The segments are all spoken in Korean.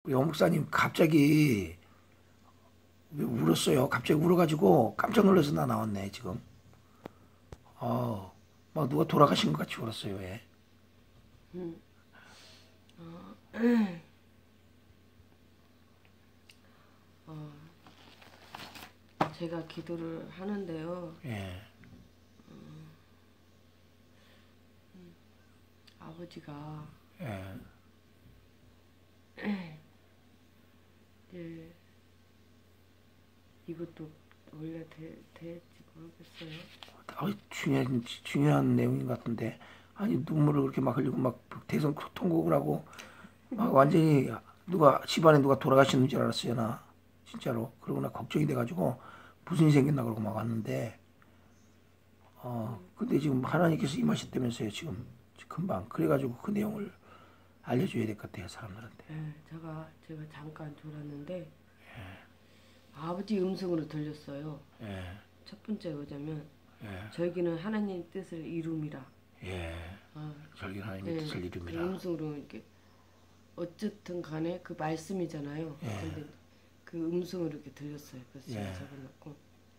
우리 여 목사님 갑자기 왜 울었어요. 갑자기 울어가지고 깜짝 놀라서 나 나왔네 지금. 막 누가 돌아가신 것 같이 울었어요. 왜? 음. 어, 어, 제가 기도를 하는데요. 예, 아버지가 예. 예, 이것도 원래 될지 모르겠어요. 중요한 내용인 것 같은데. 아니, 눈물을 그렇게 막 흘리고 막 대성 통곡을 하고 막 완전히 집안에 누가 돌아가시는 줄 알았어요, 나. 진짜로. 그러고 나 걱정이 돼가지고 무슨 일이 생겼나 그러고 막 왔는데, 근데 지금 하나님께서 임하셨다면서요, 지금. 금방. 그래가지고 그 내용을 알려줘야 될 것 같아요, 사람들한테. 예, 제가 잠깐 졸았는데 아버지 음성으로 들렸어요. 예, 첫 번째 뭐냐면 예, 저기는 하나님 뜻을 이룸이라. 예. 아, 절기 하나님의 예, 뜻을 그 이룹니다. 음성으로 이렇게 어쨌든 간에 그 말씀이잖아요. 예. 근데 그 음성으로 이렇게 들렸어요. 그래서 제가 예. 적어놓고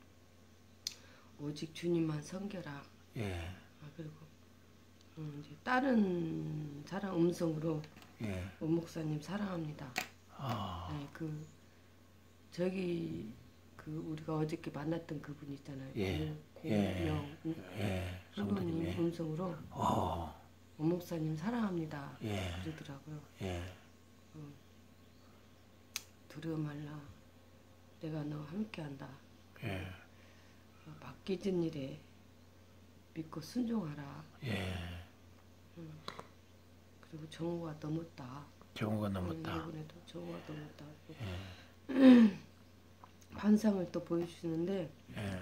오직 주님만 섬겨라. 예, 그리고 이제 다른 사람 음성으로 예. 목사님 사랑합니다. 네, 저기 우리가 어저께 만났던 그분 있잖아요. 예. 고명 예. 성도님 성도님의. 음성으로 목사님 사랑합니다. 예. 그러더라고요. 예. 두려워 말라. 내가 너와 함께한다. 예. 맡겨진 일에 믿고 순종하라. 예. 그리고 정오가 넘었다. 정오가 넘었다. 이번에도 정오가 넘었다. 예. 환상을 또 보여주시는데 예.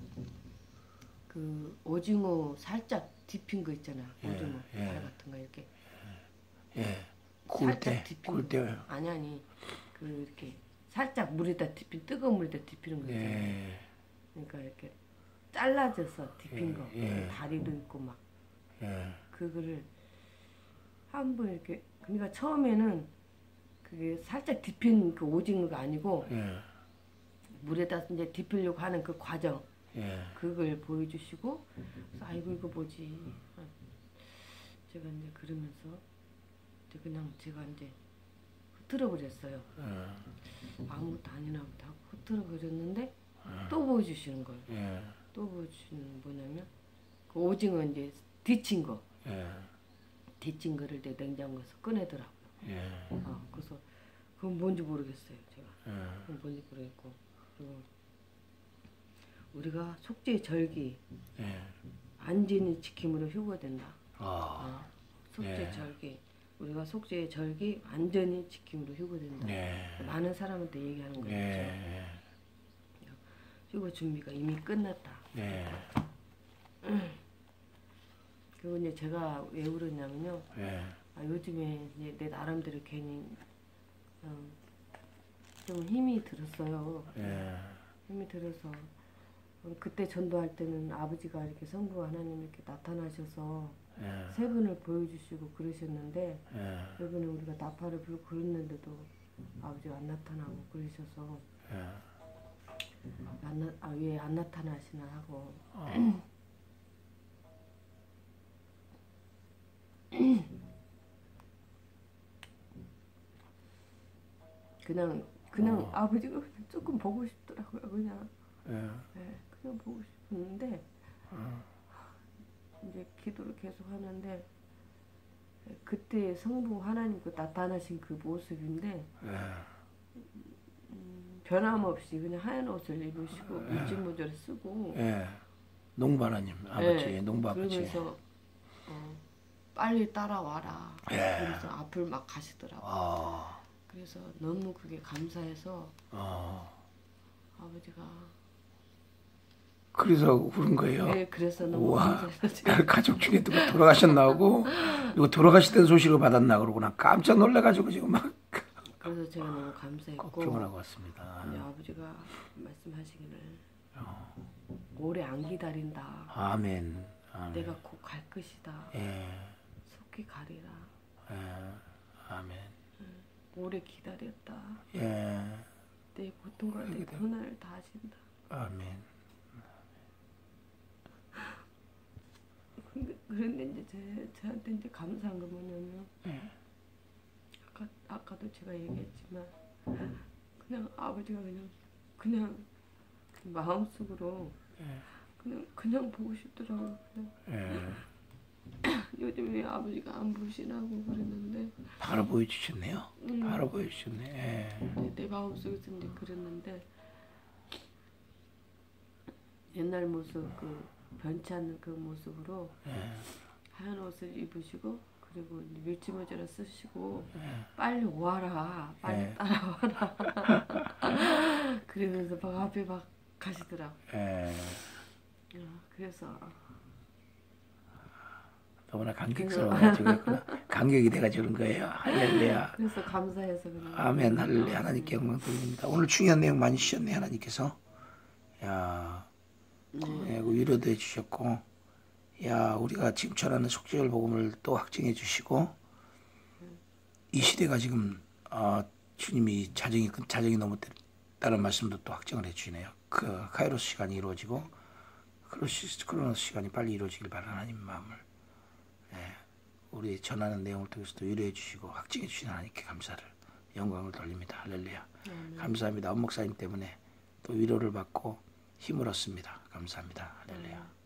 그 오징어 살짝 뒤핀 거 있잖아요. 예. 오징어 예. 발 같은 거 이렇게 예. 구울 때. 살짝 뒤핀 구울 거. 때. 아니 그 이렇게 살짝 물에다 뒤핀 뜨거운 물에다 뒤피는 거 있잖아요. 예. 그러니까 이렇게 잘라져서 뒤핀 거. 예. 다리도 있고 막 예. 그거를 한번 이렇게 그러니까 처음에는 그게 살짝 뒤핀 그 오징어가 아니고 예. 물에다 이제 뒤피려고 하는 그 과정 예. 그걸 보여주시고 그래서 아이고 이거 뭐지 제가 이제 그러면서 이제 그냥 제가 이제 흐트러 버렸어요. 아무것도 아니나 보다 하고 흐트러 버렸는데 또 보여주시는 거예요. 예. 또 보여주시는 뭐냐면 그 오징어 이제 데친 거 예. 데친 거를 내 냉장고에서 꺼내더라고요. 예. 그래서 그건 뭔지 모르겠어요. 제가 예. 그건 뭔지 모르겠고 그리고 우리가 속죄 절기 예. 안전히 지킴으로 휴거된다. 아. 속죄 예. 절기 우리가 속죄 절기 완전히 지킴으로 휴거된다. 예. 많은 사람한테 얘기하는 거죠. 예. 휴거 준비가 이미 끝났다. 예. 그리고 이제 제가 왜 울었냐면요. 예. 요즘에 이제 내 나름대로 괜히 좀 힘이 들었어요. 예. 힘이 들어서 그때 전도할 때는 아버지가 이렇게 성부 하나님 이렇게 나타나셔서 예. 세 분을 보여주시고 그러셨는데 예. 이번에 우리가 나팔을 불고 그랬는데도 아버지가 안 나타나고 그러셔서 예. 왜 안 나타나시나 하고 그냥 아버지가 조금 보고 싶더라고요. 그냥 예. 네, 그냥 보고 싶었는데 이제 기도를 계속 하는데 그때 성부 하나님 그 나타나신 그 모습인데 변함없이 그냥 하얀 옷을 입으시고 물질모자를 쓰고 예. 농부하나님 아버지, 네, 농부 아버지. 그러면서 빨리 따라와라. 예. 그래서 앞을 막 가시더라고요. 그래서 너무 그게 감사해서 아버지가 그래서 울은 거예요. 네, 그래서 너무 우와, 감사해서 제가 가족 중에 누가 돌아가셨나 하고, 이거 돌아가시던 소식을 받았나 그러고 나 깜짝 놀래가지고 지금 막 그래서 제가 너무 감사했고 걱정을 하고 왔습니다. 근데 아버지가 말씀하시기를 오래 안 기다린다. 아멘. 아멘. 내가 곧 갈 것이다. 예. 속히 가리라. 예. 아멘. 오래 기다렸다. 예. 내 고통과 내 고난을 다 아신다. 아멘. 그런데 이제 저한테 이제 감사한 건 뭐냐면 아까도 제가 얘기했지만 그냥 아버지가 그냥 마음속으로 그냥 보고 싶더라고요. 그냥 요즘에 아버지가 안 보시라고 그랬는데 바로 보여주셨네요. 바로 보여주셨네. 내 마음속에서 이제 그랬는데 옛날 모습 그 변치 않는 그 모습으로 하얀 옷을 입으시고 그리고 밀짚 모자를 쓰시고 빨리 와라 빨리 따라와라 그러면서 막 앞에 막 가시더라고. 그래서 너무나 감격스러워가지고 감격이 돼가지고 그런 거예요. 할렐루야. 그래서 감사해서 그런 거예요. 아멘. 할렐루야. 하나님께 영광 돌립니다. 오늘 중요한 내용 많이 주셨네 하나님께서. 야, 위로도 해주셨고, 야 우리가 지금 전하는 속죄절 복음을 또 확증해 주시고, 이 시대가 지금 주님이 자정이 넘었다는 말씀도 또 확정을 해주시네요. 그 카이로스 시간이 이루어지고 크로노스 시간이 빨리 이루어지길 바라는 하나님 마음을 우리 전하는 내용을 통해서도 위로해 주시고 확증해 주시는 하나님께 감사를 영광을 돌립니다. 할렐루야. 감사합니다. 엄 목사님 때문에 또 위로를 받고 힘을 얻습니다. 감사합니다. 할렐루야.